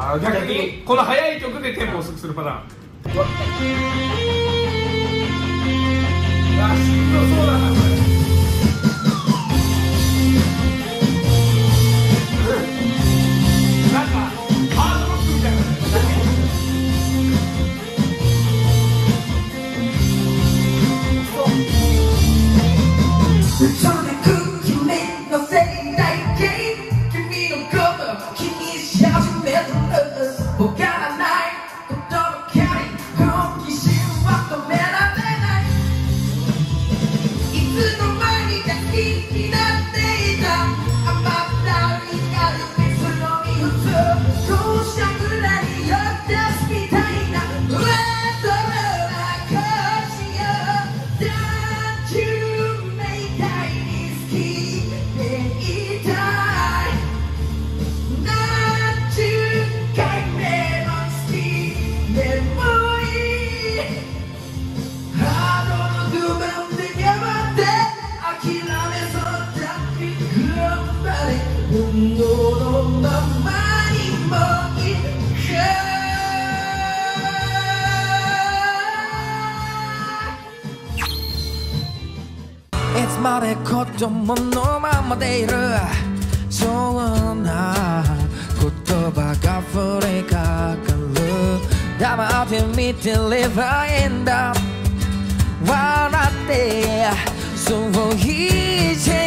逆にこの速い曲でテンポを遅くするパターン。あ、しんどそうだなこれ。なんかハードロックみたいな。 いつまで子供のままでいる、そうな言葉が降りかかる。黙って見てればいいんだ、笑ってそう言っちゃ